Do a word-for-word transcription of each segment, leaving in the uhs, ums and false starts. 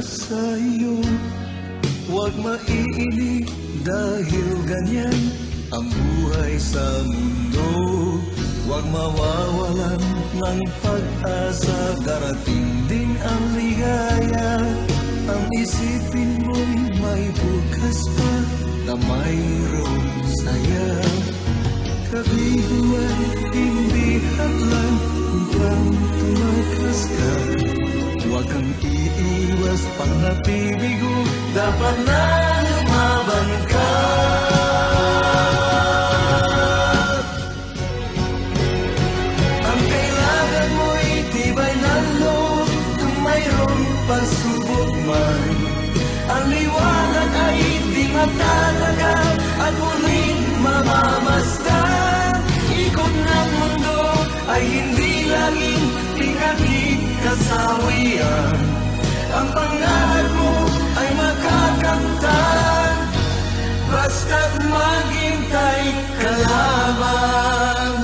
sa iyo. Huwag maiinip dahil ganyan ang buhay sa mundo. Huwag mawawalan ng pag-asa, darating din ang ligaya. Ang isipin mo'y may bukas pa na mayroong saya. Kabiguan, hindi hadlang upang tumakas ka. Huwag kang iiwas pang nabibigo, dapat na lumaban ka. Ang kailangan mo'y tibay ng loob kung mayroong pagsubok man. Ang liwanag ay di matatagal at muling mamamasdan. Ikot ng mundo ay hindi laging pinagkikasawian. Ang pangarap mo ay makakamtan, basta't maghintay ka lamang.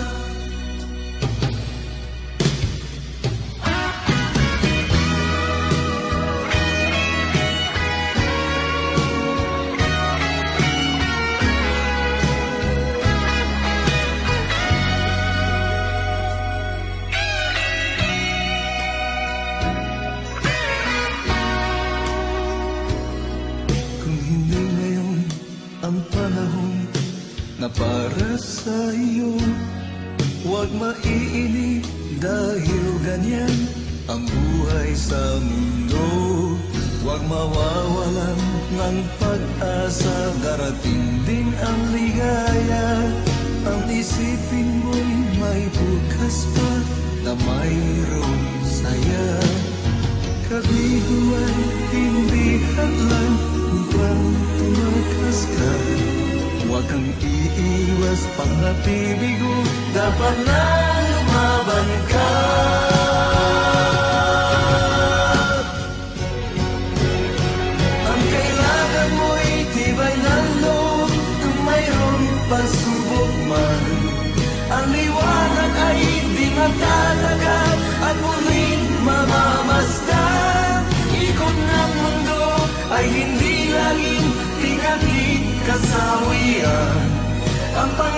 Ang panahon na para sa iyo, huwag maiinip dahil ganyan ang buhay sa mundo. Huwag mawawalan ng pag-asa, darating din ang ligaya. Ang isipin mo'y may bukas pa na mayroong saya. Kabiguan, hindi hadlang upang tumakas ka. Huwag kang iiwas pang nabibigo, dapat na lumaban ka. Ang kailangan mo'y tibay ng loob kung mayroong pagsubok man. Ang liwanag ay di matatagal at muling mamamasdan. Ikot ng mundo ay hindi laging pinagkikasawian. Ang